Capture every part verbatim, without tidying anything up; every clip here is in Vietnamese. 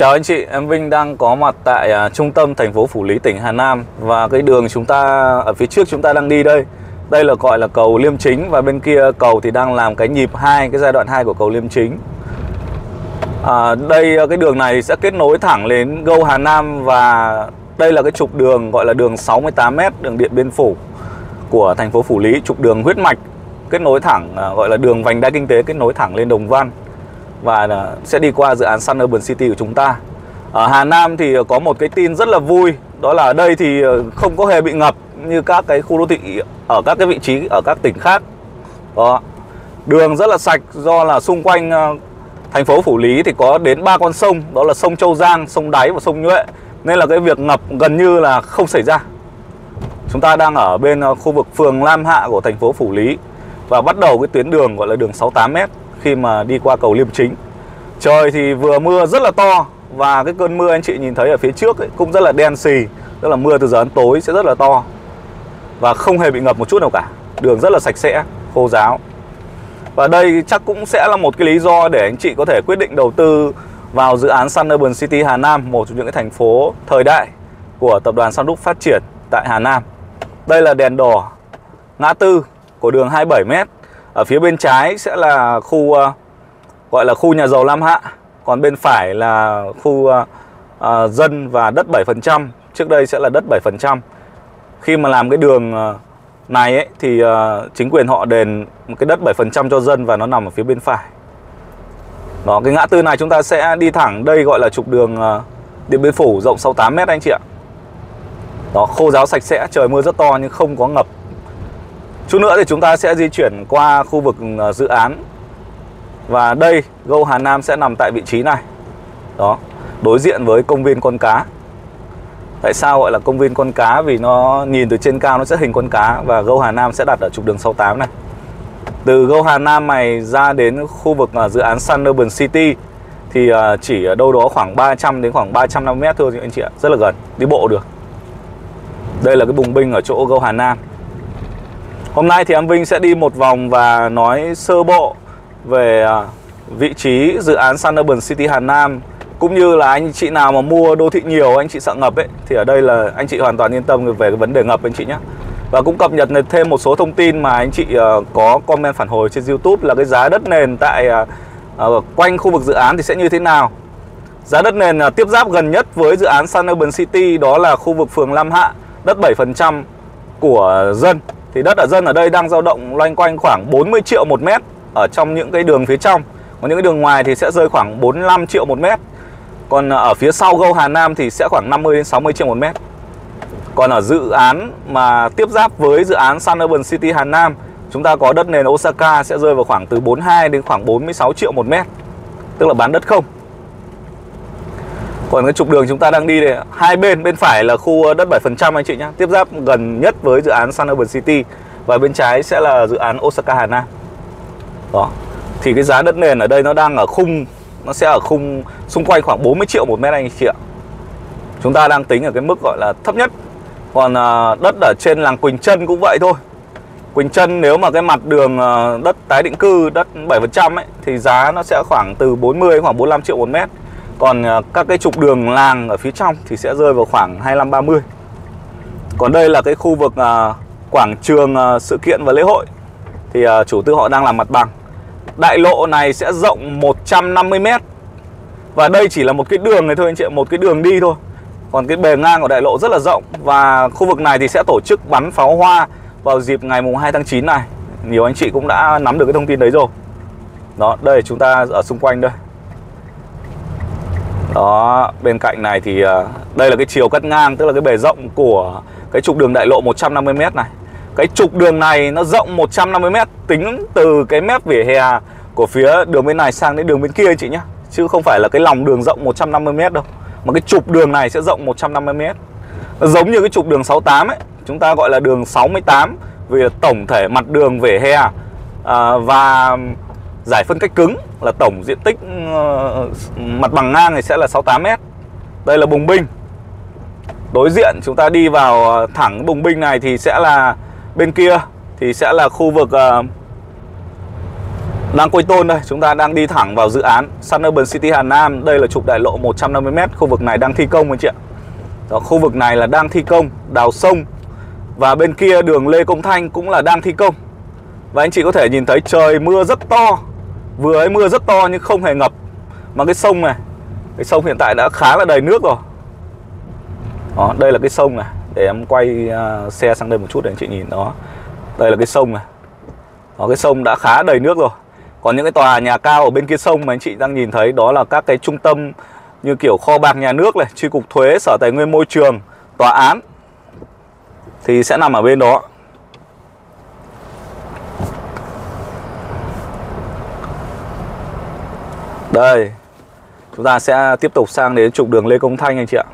Chào anh chị, em Vinh đang có mặt tại uh, trung tâm thành phố Phủ Lý, tỉnh Hà Nam. Và cái đường chúng ta ở phía trước chúng ta đang đi đây, đây là gọi là cầu Liêm Chính. Và bên kia cầu thì đang làm cái nhịp hai, cái giai đoạn hai của cầu Liêm Chính. à, Đây cái đường này sẽ kết nối thẳng đến Go Hà Nam. Và đây là cái trục đường gọi là đường sáu mươi tám mét, đường Điện Biên Phủ của thành phố Phủ Lý. Trục đường huyết mạch kết nối thẳng, uh, gọi là đường vành đai kinh tế kết nối thẳng lên Đồng Văn, và sẽ đi qua dự án Sun Urban City của chúng ta. Ở Hà Nam thì có một cái tin rất là vui, đó là ở đây thì không có hề bị ngập như các cái khu đô thị ở các cái vị trí ở các tỉnh khác. Đó. Đường rất là sạch, do là xung quanh thành phố Phủ Lý thì có đến ba con sông, đó là sông Châu Giang, sông Đáy và sông Nhuệ, nên là cái việc ngập gần như là không xảy ra. Chúng ta đang ở bên khu vực phường Lam Hạ của thành phố Phủ Lý và bắt đầu cái tuyến đường gọi là đường sáu mươi tám mét khi mà đi qua cầu Liêm Chính. Trời thì vừa mưa rất là to, và cái cơn mưa anh chị nhìn thấy ở phía trước ấy, cũng rất là đen xì, tức là mưa từ giờ đến tối sẽ rất là to và không hề bị ngập một chút nào cả. Đường rất là sạch sẽ, khô ráo. Và đây chắc cũng sẽ là một cái lý do để anh chị có thể quyết định đầu tư vào dự án Sun Urban City Hà Nam, một trong những cái thành phố thời đại của tập đoàn Sun Group phát triển tại Hà Nam. Đây là đèn đỏ ngã tư của đường hai mươi bảy mét. Ở phía bên trái sẽ là khu uh, gọi là khu nhà giàu Lam Hạ, còn bên phải là khu uh, uh, dân và đất bảy phần trăm. Trước đây sẽ là đất bảy phần trăm. Khi mà làm cái đường uh, này ấy, thì uh, chính quyền họ đền một cái đất bảy phần trăm cho dân và nó nằm ở phía bên phải. Đó, cái ngã tư này chúng ta sẽ đi thẳng, đây gọi là trục đường uh, Điện Biên Phủ rộng sáu mươi tám mét anh chị ạ. Đó, khô ráo sạch sẽ, trời mưa rất to nhưng không có ngập. Chút nữa thì chúng ta sẽ di chuyển qua khu vực uh, dự án. Và đây, Go Hà Nam sẽ nằm tại vị trí này. Đó, đối diện với công viên con cá. Tại sao gọi là công viên con cá? Vì nó nhìn từ trên cao nó sẽ hình con cá. Và Go Hà Nam sẽ đặt ở trục đường sáu mươi tám này. Từ Go Hà Nam này ra đến khu vực uh, dự án Sun Urban City thì uh, chỉ ở đâu đó khoảng ba trăm đến khoảng ba trăm năm mươi mét thôi anh chị ạ. Rất là gần, đi bộ được. Đây là cái bùng binh ở chỗ Go Hà Nam. Hôm nay thì em Vinh sẽ đi một vòng và nói sơ bộ về vị trí dự án Sun Urban City Hà Nam, cũng như là anh chị nào mà mua đô thị nhiều, anh chị sợ ngập ấy, thì ở đây là anh chị hoàn toàn yên tâm về cái vấn đề ngập anh chị nhé. Và cũng cập nhật thêm một số thông tin mà anh chị có comment phản hồi trên YouTube là cái giá đất nền tại uh, quanh khu vực dự án thì sẽ như thế nào. Giá đất nền uh, tiếp giáp gần nhất với dự án Sun Urban City đó là khu vực phường Lam Hạ, đất bảy phần trăm của dân. Thì đất ở dân ở đây đang dao động loanh quanh khoảng bốn mươi triệu một mét ở trong những cái đường phía trong. Còn những cái đường ngoài thì sẽ rơi khoảng bốn mươi lăm triệu một mét. Còn ở phía sau Go Hà Nam thì sẽ khoảng năm mươi đến sáu mươi triệu một mét. Còn ở dự án mà tiếp giáp với dự án Sun Urban City Hà Nam, chúng ta có đất nền Osaka sẽ rơi vào khoảng từ bốn mươi hai đến khoảng bốn mươi sáu triệu một mét, tức là bán đất không. Còn cái trục đường chúng ta đang đi đây, hai bên, bên phải là khu đất bảy phần trăm anh chị nhé, tiếp giáp gần nhất với dự án Sun Urban City. Và bên trái sẽ là dự án Osaka Hà Nam. Đó. Thì cái giá đất nền ở đây nó đang ở khung, nó sẽ ở khung xung quanh khoảng bốn mươi triệu một mét anh chị ạ. Chúng ta đang tính ở cái mức gọi là thấp nhất. Còn uh, đất ở trên làng Quỳnh Trân cũng vậy thôi. Quỳnh Trân nếu mà cái mặt đường uh, đất tái định cư, đất bảy phần trăm ấy, thì giá nó sẽ khoảng từ bốn mươi đến khoảng bốn mươi lăm triệu một mét. Còn uh, các cái trục đường làng ở phía trong thì sẽ rơi vào khoảng hai mươi lăm ba mươi. Còn đây là cái khu vực uh, quảng trường uh, sự kiện và lễ hội. Thì uh, chủ tư họ đang làm mặt bằng. Đại lộ này sẽ rộng một trăm năm mươi mét. Và đây chỉ là một cái đường này thôi anh chị, một cái đường đi thôi. Còn cái bề ngang của đại lộ rất là rộng. Và khu vực này thì sẽ tổ chức bắn pháo hoa vào dịp ngày mùng hai tháng chín này. Nhiều anh chị cũng đã nắm được cái thông tin đấy rồi. Đó, đây chúng ta ở xung quanh đây. Đó, bên cạnh này thì uh, đây là cái chiều cắt ngang, tức là cái bề rộng của cái trục đường đại lộ một trăm năm mươi mét này. Cái trục đường này nó rộng một trăm năm mươi mét, tính từ cái mép vỉa hè của phía đường bên này sang đến đường bên kia anh chị nhé. Chứ không phải là cái lòng đường rộng một trăm năm mươi mét đâu. Mà cái trục đường này sẽ rộng một trăm năm mươi mét. Nó giống như cái trục đường sáu mươi tám ấy, chúng ta gọi là đường sáu mươi tám. Vì là tổng thể mặt đường vỉa hè à, và giải phân cách cứng là tổng diện tích uh, mặt bằng ngang thì sẽ là sáu mươi tám mét. Đây là bùng binh. Đối diện chúng ta đi vào thẳng bùng binh này thì sẽ là bên kia thì sẽ là khu vực uh, Đang quay tôn đây, chúng ta đang đi thẳng vào dự án Sun Urban City Hà Nam. Đây là trục đại lộ một trăm năm mươi mét, khu vực này đang thi công anh chị ạ. Đó, khu vực này là đang thi công, đào sông. Và bên kia đường Lê Công Thanh cũng là đang thi công. Và anh chị có thể nhìn thấy trời mưa rất to. Vừa ấy mưa rất to nhưng không hề ngập. Mà cái sông này, cái sông hiện tại đã khá là đầy nước rồi. Đó, đây là cái sông này. Để em quay uh, xe sang đây một chút để anh chị nhìn đó. Đây là cái sông này. Đó, cái sông đã khá đầy nước rồi. Còn những cái tòa nhà cao ở bên kia sông mà anh chị đang nhìn thấy, đó là các cái trung tâm như kiểu kho bạc nhà nước này, chi cục thuế, sở tài nguyên môi trường, tòa án thì sẽ nằm ở bên đó. Đây, chúng ta sẽ tiếp tục sang đến trục đường Lê Công Thanh anh chị ạ.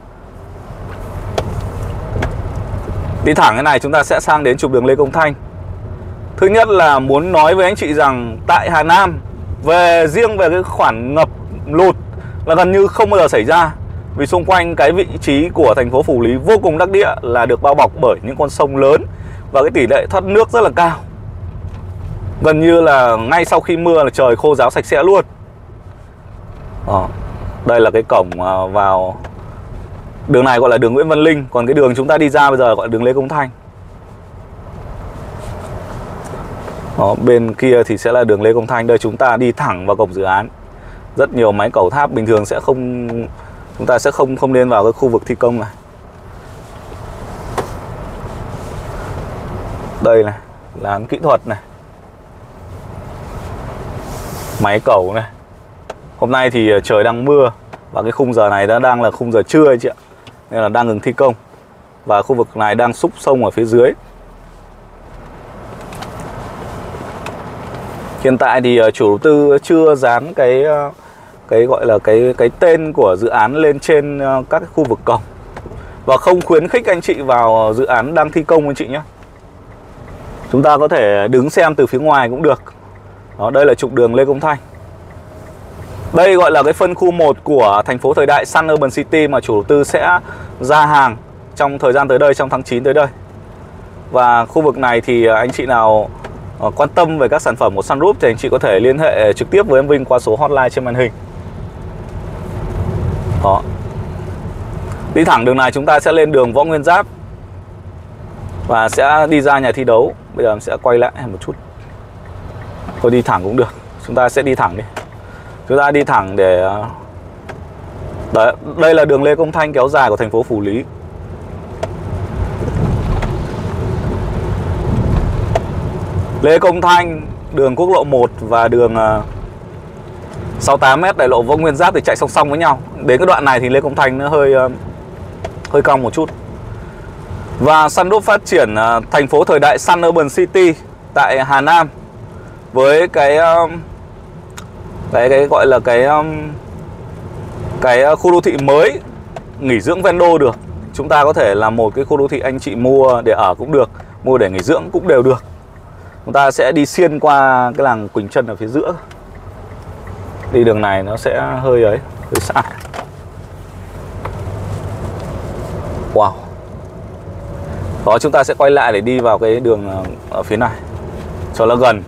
Đi thẳng cái này chúng ta sẽ sang đến trục đường Lê Công Thanh. Thứ nhất là muốn nói với anh chị rằng tại Hà Nam, về riêng về cái khoản ngập lụt là gần như không bao giờ xảy ra. Vì xung quanh cái vị trí của thành phố Phủ Lý vô cùng đắc địa, là được bao bọc bởi những con sông lớn và cái tỷ lệ thoát nước rất là cao. Gần như là ngay sau khi mưa là trời khô ráo sạch sẽ luôn. Đó, đây là cái cổng vào. Đường này gọi là đường Nguyễn Văn Linh. Còn cái đường chúng ta đi ra bây giờ gọi là đường Lê Công Thanh. Đó, bên kia thì sẽ là đường Lê Công Thanh. Đây chúng ta đi thẳng vào cổng dự án. Rất nhiều máy cầu tháp, bình thường sẽ không, chúng ta sẽ không không nên vào cái khu vực thi công này. Đây này, lán kỹ thuật này, máy cầu này. Hôm nay thì trời đang mưa và cái khung giờ này đã đang là khung giờ trưa anh chị ạ, nên là đang ngừng thi công. Và khu vực này đang xúc sông ở phía dưới. Hiện tại thì chủ đầu tư chưa dán cái cái gọi là cái cái tên của dự án lên trên các cái khu vực cổng, và không khuyến khích anh chị vào dự án đang thi công anh chị nhé. Chúng ta có thể đứng xem từ phía ngoài cũng được. Đó, đây là trục đường Lê Công Thanh. Đây gọi là cái phân khu một của thành phố thời đại Sun Urban City mà chủ đầu tư sẽ ra hàng trong thời gian tới đây, trong tháng chín tới đây. Và khu vực này thì anh chị nào quan tâm về các sản phẩm của Sun Group thì anh chị có thể liên hệ trực tiếp với em Vinh qua số hotline trên màn hình. Đó. Đi thẳng đường này chúng ta sẽ lên đường Võ Nguyên Giáp và sẽ đi ra nhà thi đấu. Bây giờ em sẽ quay lại một chút. Thôi đi thẳng cũng được. Chúng ta sẽ đi thẳng đi. Chúng ta đi thẳng để... Đấy, đây là đường Lê Công Thanh kéo dài của thành phố Phủ Lý. Lê Công Thanh, đường quốc lộ một và đường sáu mươi tám mét đại lộ Võ Nguyên Giáp thì chạy song song với nhau. Đến cái đoạn này thì Lê Công Thanh nó hơi hơi cong một chút. Và Sun Group phát triển thành phố thời đại Sun Urban City tại Hà Nam với cái cái cái gọi là cái cái khu đô thị mới nghỉ dưỡng ven đô được. Chúng ta có thể là một cái khu đô thị anh chị mua để ở cũng được, mua để nghỉ dưỡng cũng đều được. Chúng ta sẽ đi xuyên qua cái làng Quỳnh Trân ở phía giữa. Đi đường này nó sẽ hơi ấy, hơi xa. Wow. Đó, chúng ta sẽ quay lại để đi vào cái đường ở phía này cho nó gần.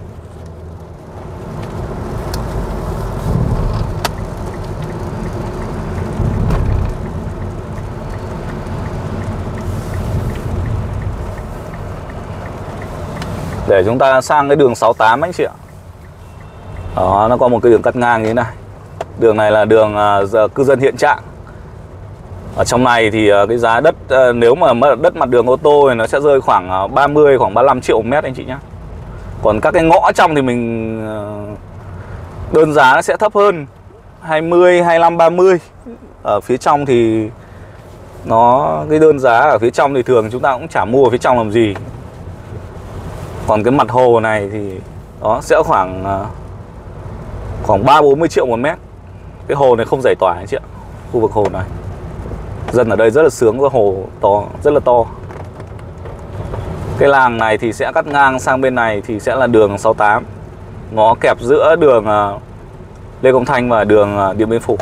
Để chúng ta sang cái đường sáu mươi tám anh chị ạ. Đó, nó có một cái đường cắt ngang như thế này. Đường này là đường uh, cư dân hiện trạng. Ở trong này thì uh, cái giá đất uh, nếu mà đất mặt đường ô tô thì nó sẽ rơi khoảng uh, ba mươi, khoảng ba mươi lăm triệu một mét anh chị nhé. Còn các cái ngõ trong thì mình uh, đơn giá nó sẽ thấp hơn, hai mươi, hai mươi lăm, ba mươi. Ở phía trong thì nó cái đơn giá ở phía trong thì thường chúng ta cũng chả mua ở phía trong làm gì. Còn cái mặt hồ này thì đó sẽ khoảng uh, khoảng ba bốn mươi triệu một mét. Cái hồ này không giải tỏa anh chị ạ. Khu vực hồ này dân ở đây rất là sướng, với hồ to, rất là to. Cái làng này thì sẽ cắt ngang sang bên này thì sẽ là đường sáu mươi tám, ngõ kẹp giữa đường uh, Lê Công Thanh và đường uh, Điện Biên Phủ.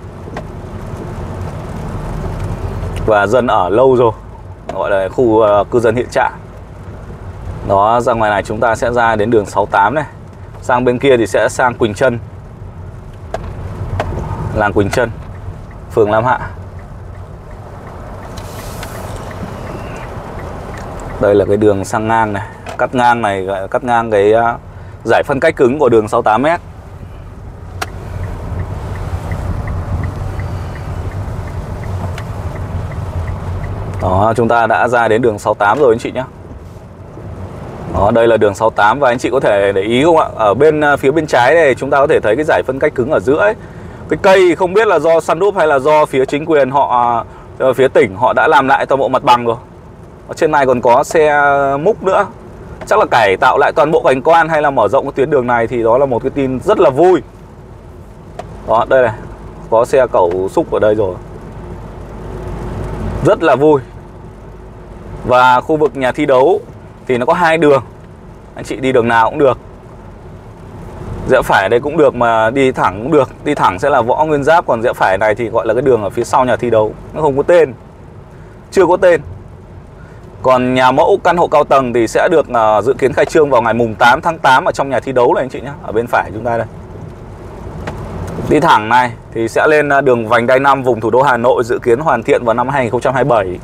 Và dân ở lâu rồi, gọi là khu uh, cư dân hiện trạng. Đó, ra ngoài này chúng ta sẽ ra đến đường sáu mươi tám này. Sang bên kia thì sẽ sang Quỳnh Trân, làng Quỳnh Trân, phường Lam Hạ. Đây là cái đường sang ngang này, cắt ngang này, cắt ngang cái giải phân cách cứng của đường sáu mươi tám mét. Đó, chúng ta đã ra đến đường sáu mươi tám rồi anh chị nhé. Đó, đây là đường sáu mươi tám và anh chị có thể để ý không ạ? Ở bên phía bên trái này chúng ta có thể thấy cái giải phân cách cứng ở giữa ấy. Cái cây không biết là do Sun Group hay là do phía chính quyền họ, phía tỉnh họ đã làm lại toàn bộ mặt bằng rồi. Ở trên này còn có xe múc nữa. Chắc là cải tạo lại toàn bộ cảnh quan hay là mở rộng cái tuyến đường này thì đó là một cái tin rất là vui. Đó, đây này, có xe cẩu xúc ở đây rồi. Rất là vui. Và khu vực nhà thi đấu thì nó có hai đường. Anh chị đi đường nào cũng được. Rẽ phải đây cũng được mà đi thẳng cũng được. Đi thẳng sẽ là Võ Nguyên Giáp, còn rẽ phải này thì gọi là cái đường ở phía sau nhà thi đấu. Nó không có tên, chưa có tên. Còn nhà mẫu căn hộ cao tầng thì sẽ được uh, dự kiến khai trương vào ngày mùng tám tháng tám ở trong nhà thi đấu này anh chị nhé. Ở bên phải chúng ta đây. Đi thẳng này thì sẽ lên đường vành đai năm vùng thủ đô Hà Nội, dự kiến hoàn thiện vào năm hai nghìn không trăm hai mươi bảy.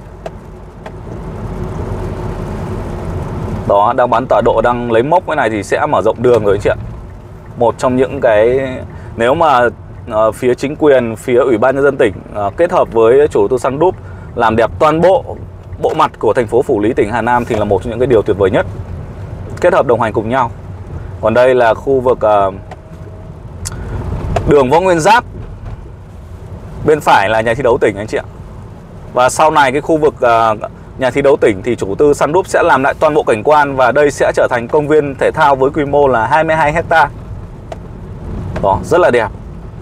Đó, đang bán tọa độ, đang lấy mốc cái này thì sẽ mở rộng đường rồi anh chị ạ. Một trong những cái, nếu mà uh, phía chính quyền, phía Ủy ban Nhân dân tỉnh uh, kết hợp với chủ đầu tư Sun Group làm đẹp toàn bộ bộ mặt của thành phố Phủ Lý, tỉnh Hà Nam thì là một trong những cái điều tuyệt vời nhất. Kết hợp đồng hành cùng nhau. Còn đây là khu vực uh, đường Võ Nguyên Giáp. Bên phải là nhà thi đấu tỉnh anh chị ạ. Và sau này cái khu vực uh, nhà thi đấu tỉnh thì chủ đầu tư Sun Group sẽ làm lại toàn bộ cảnh quan và đây sẽ trở thành công viên thể thao với quy mô là hai mươi hai héc ta. Đó, rất là đẹp.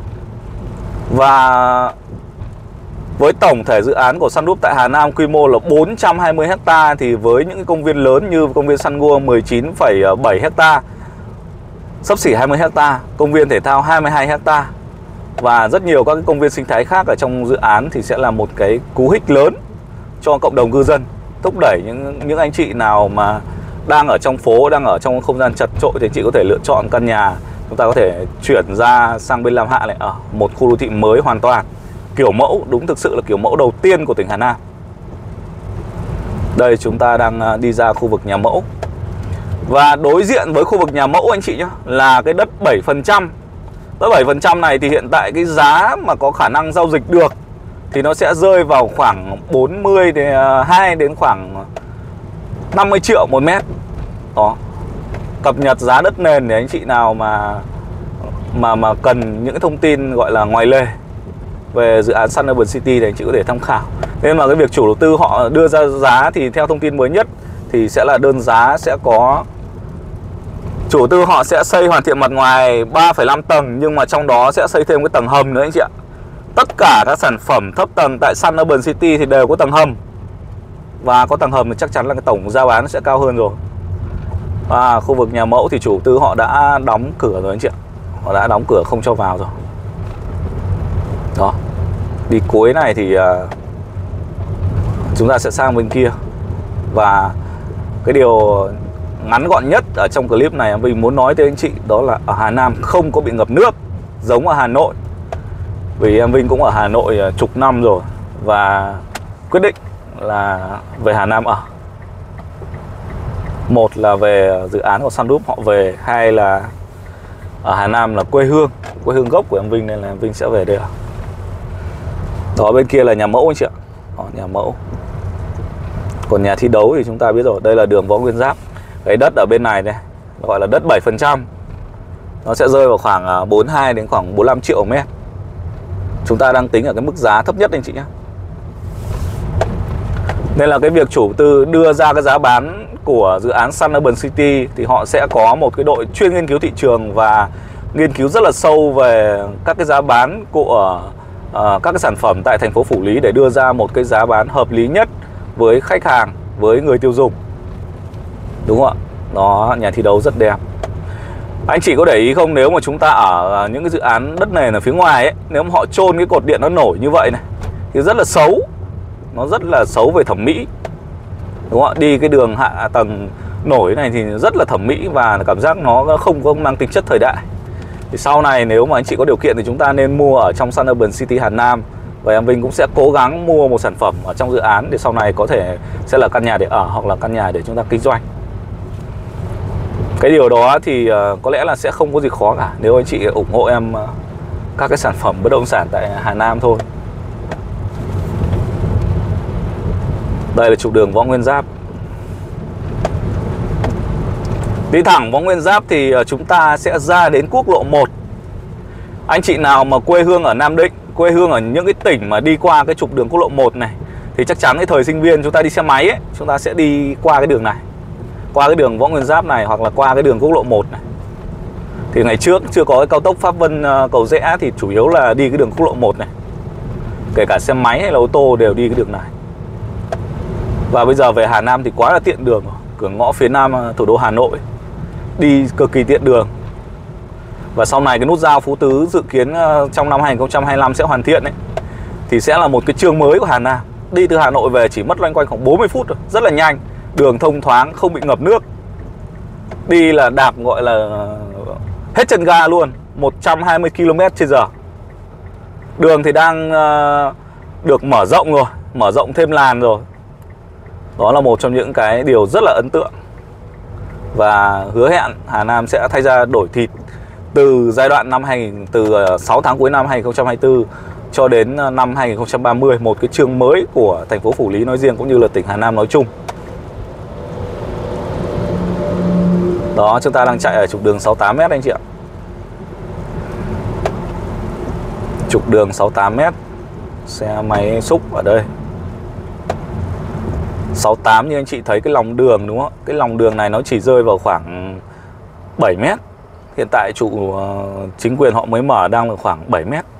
Và với tổng thể dự án của Sun Group tại Hà Nam quy mô là bốn trăm hai mươi héc ta thì với những cái công viên lớn như công viên Sun World mười chín phẩy bảy héc ta, xấp xỉ hai mươi héc ta, công viên thể thao hai mươi hai héc ta và rất nhiều các cái công viên sinh thái khác ở trong dự án thì sẽ là một cái cú hích lớn cho cộng đồng cư dân, thúc đẩy những những anh chị nào mà đang ở trong phố, đang ở trong không gian chật chội thì chị có thể lựa chọn căn nhà, chúng ta có thể chuyển ra sang bên Lam Hạ này ở một khu đô thị mới hoàn toàn kiểu mẫu, đúng thực sự là kiểu mẫu đầu tiên của tỉnh Hà Nam. Đây chúng ta đang đi ra khu vực nhà mẫu. Và đối diện với khu vực nhà mẫu anh chị nhé, là cái đất bảy phần trăm. Đất bảy phần trăm này thì hiện tại cái giá mà có khả năng giao dịch được thì nó sẽ rơi vào khoảng bốn mươi đến hai đến khoảng năm mươi triệu một mét. Đó. Cập nhật giá đất nền để anh chị nào mà mà mà cần những cái thông tin gọi là ngoài lề về dự án Sun Urban City thì anh chị có thể tham khảo. Nên mà cái việc chủ đầu tư họ đưa ra giá thì theo thông tin mới nhất thì sẽ là đơn giá sẽ có, chủ đầu tư họ sẽ xây hoàn thiện mặt ngoài ba phẩy năm tầng nhưng mà trong đó sẽ xây thêm cái tầng hầm nữa anh chị ạ. Tất cả các sản phẩm thấp tầng tại Sun Urban City thì đều có tầng hầm. Và có tầng hầm thì chắc chắn là cái tổng giá bán sẽ cao hơn rồi. Và khu vực nhà mẫu thì chủ đầu tư họ đã đóng cửa rồi anh chị ạ. Họ đã đóng cửa không cho vào rồi. Đó. Đi cuối này thì uh, chúng ta sẽ sang bên kia. Và cái điều ngắn gọn nhất ở trong clip này mình muốn nói tới anh chị đó là ở Hà Nam không có bị ngập nước giống ở Hà Nội. Vì em Vinh cũng ở Hà Nội chục năm rồi và quyết định là về Hà Nam ở. Một là về dự án của Sun Group họ về, hai là ở Hà Nam là quê hương, quê hương gốc của em Vinh nên là em Vinh sẽ về đây ở. Đó, bên kia là nhà mẫu anh chị ạ. Đó, nhà mẫu. Còn nhà thi đấu thì chúng ta biết rồi, đây là đường Võ Nguyên Giáp. Cái đất ở bên này này gọi là đất bảy phần trăm. Nó sẽ rơi vào khoảng bốn mươi hai đến khoảng bốn mươi lăm triệu mét. Chúng ta đang tính ở cái mức giá thấp nhất anh chị nhé. Nên là cái việc chủ đầu tư đưa ra cái giá bán của dự án Sun Urban City thì họ sẽ có một cái đội chuyên nghiên cứu thị trường và nghiên cứu rất là sâu về các cái giá bán của uh, các cái sản phẩm tại thành phố Phủ Lý để đưa ra một cái giá bán hợp lý nhất với khách hàng, với người tiêu dùng. Đúng không ạ? Đó, nhà thi đấu rất đẹp. Anh chị có để ý không, nếu mà chúng ta ở những cái dự án đất nền ở phía ngoài ấy, nếu mà họ chôn cái cột điện nó nổi như vậy này thì rất là xấu. Nó rất là xấu về thẩm mỹ. Đúng không ạ? Đi cái đường hạ tầng nổi này thì rất là thẩm mỹ và cảm giác nó không có mang tính chất thời đại. Thì sau này nếu mà anh chị có điều kiện thì chúng ta nên mua ở trong Sun Urban City Hà Nam. Và em Vinh cũng sẽ cố gắng mua một sản phẩm ở trong dự án để sau này có thể sẽ là căn nhà để ở hoặc là căn nhà để chúng ta kinh doanh. Cái điều đó thì uh, có lẽ là sẽ không có gì khó cả nếu anh chị ủng hộ em uh, các cái sản phẩm bất động sản tại Hà Nam thôi. Đây là trục đường Võ Nguyên Giáp. Đi thẳng Võ Nguyên Giáp thì uh, chúng ta sẽ ra đến quốc lộ một. Anh chị nào mà quê hương ở Nam Định, quê hương ở những cái tỉnh mà đi qua cái trục đường quốc lộ một này thì chắc chắn cái thời sinh viên chúng ta đi xe máy ấy, chúng ta sẽ đi qua cái đường này, qua cái đường Võ Nguyên Giáp này hoặc là qua cái đường quốc lộ một này. Thì ngày trước chưa có cái cao tốc Pháp Vân Cầu Giẽ thì chủ yếu là đi cái đường quốc lộ một này. Kể cả xe máy hay là ô tô đều đi cái đường này. Và bây giờ về Hà Nam thì quá là tiện đường rồi. Cửa ngõ phía nam thủ đô Hà Nội đi cực kỳ tiện đường. Và sau này cái nút giao Phú Tứ dự kiến trong năm hai nghìn không trăm hai mươi lăm sẽ hoàn thiện ấy, thì sẽ là một cái chương mới của Hà Nam. Đi từ Hà Nội về chỉ mất loanh quanh khoảng bốn mươi phút thôi, rất là nhanh. Đường thông thoáng, không bị ngập nước. Đi là đạp gọi là hết chân ga luôn, một trăm hai mươi ki lô mét trên giờ. Đường thì đang uh, được mở rộng rồi, mở rộng thêm làn rồi. Đó là một trong những cái điều rất là ấn tượng. Và hứa hẹn Hà Nam sẽ thay ra đổi thịt từ giai đoạn năm hai nghìn, từ sáu tháng cuối năm hai nghìn không trăm hai mươi tư cho đến năm hai nghìn không trăm ba mươi, một cái chương mới của thành phố Phủ Lý nói riêng cũng như là tỉnh Hà Nam nói chung. Đó, chúng ta đang chạy ở trục đường sáu mươi tám mét anh chị ạ. Trục đường sáu mươi tám mét. Xe máy xúc ở đây. sáu mươi tám như anh chị thấy cái lòng đường đúng không? Cái lòng đường này nó chỉ rơi vào khoảng bảy mét. Hiện tại chủ chính quyền họ mới mở đang là khoảng bảy mét.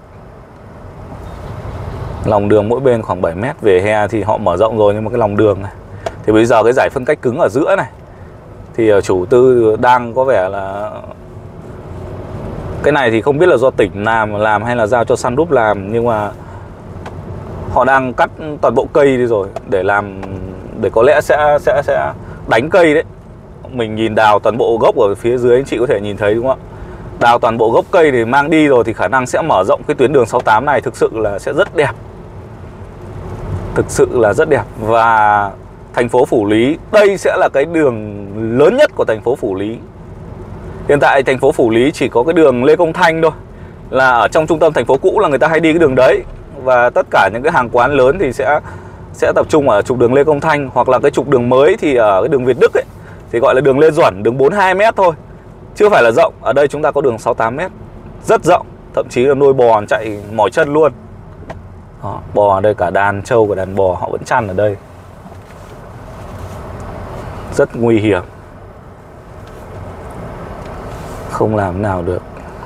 Lòng đường mỗi bên khoảng bảy mét. Vỉa hè thì họ mở rộng rồi nhưng mà cái lòng đường này thì bây giờ cái giải phân cách cứng ở giữa này thì chủ tư đang có vẻ là cái này thì không biết là do tỉnh làm làm hay là giao cho Sun Group làm, nhưng mà họ đang cắt toàn bộ cây đi rồi để làm, để có lẽ sẽ sẽ sẽ đánh cây đấy. Mình nhìn đào toàn bộ gốc ở phía dưới anh chị có thể nhìn thấy đúng không ạ? Đào toàn bộ gốc cây để mang đi rồi thì khả năng sẽ mở rộng cái tuyến đường sáu mươi tám này, thực sự là sẽ rất đẹp. Thực sự là rất đẹp. Và thành phố Phủ Lý, đây sẽ là cái đường lớn nhất của thành phố Phủ Lý. Hiện tại thành phố Phủ Lý chỉ có cái đường Lê Công Thanh thôi, là ở trong trung tâm thành phố cũ là người ta hay đi cái đường đấy. Và tất cả những cái hàng quán lớn thì sẽ sẽ tập trung ở trục đường Lê Công Thanh, hoặc là cái trục đường mới thì ở cái đường Việt Đức ấy thì gọi là đường Lê Duẩn, đường bốn mươi hai mét thôi, chưa phải là rộng. Ở đây chúng ta có đường sáu mươi tám mét, rất rộng, thậm chí là nuôi bò chạy mỏi chân luôn. Đó, bò ở đây cả đàn trâu cả đàn bò họ vẫn chăn ở đây. Rất nguy hiểm, không làm nào được.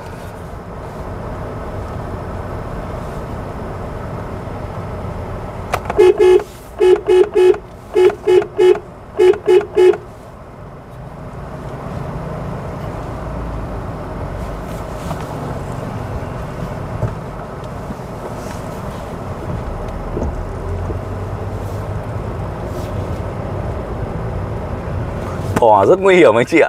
Bò rất nguy hiểm anh chị ạ.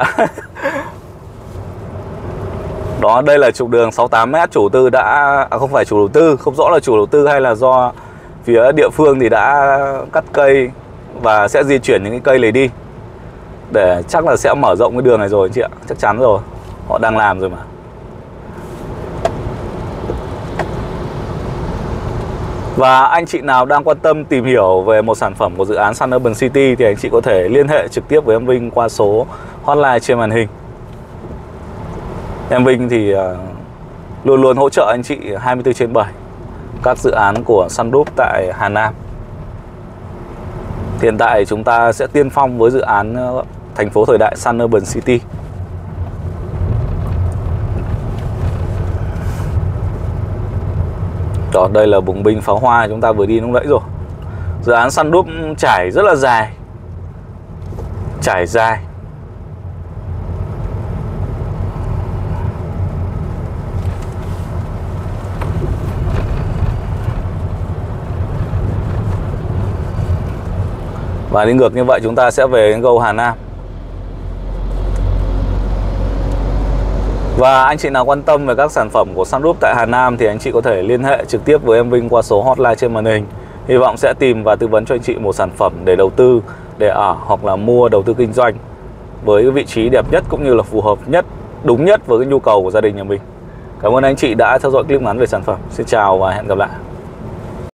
Đó, đây là trục đường sáu mươi tám mét. Chủ tư đã, à, không phải chủ đầu tư, không rõ là chủ đầu tư hay là do phía địa phương thì đã cắt cây và sẽ di chuyển những cái cây này đi, để chắc là sẽ mở rộng cái đường này rồi anh chị ạ. Chắc chắn rồi, họ đang làm rồi mà. Và anh chị nào đang quan tâm tìm hiểu về một sản phẩm của dự án Sun Urban City thì anh chị có thể liên hệ trực tiếp với em Vinh qua số hotline trên màn hình. Em Vinh thì uh, luôn luôn hỗ trợ anh chị hai mươi tư trên bảy các dự án của Sun Group tại Hà Nam. Hiện tại chúng ta sẽ tiên phong với dự án uh, thành phố thời đại Sun Urban City. Đó, đây là bùng binh pháo hoa chúng ta vừa đi lúc nãy rồi. Dự án Sun Group trải rất là dài, trải dài. Và đi ngược như vậy chúng ta sẽ về Go Hà Nam. Và anh chị nào quan tâm về các sản phẩm của Sunroof tại Hà Nam thì anh chị có thể liên hệ trực tiếp với em Vinh qua số hotline trên màn hình. Hy vọng sẽ tìm và tư vấn cho anh chị một sản phẩm để đầu tư, để ở hoặc là mua đầu tư kinh doanh với cái vị trí đẹp nhất cũng như là phù hợp nhất, đúng nhất với cái nhu cầu của gia đình nhà mình. Cảm ơn anh chị đã theo dõi clip ngắn về sản phẩm. Xin chào và hẹn gặp lại.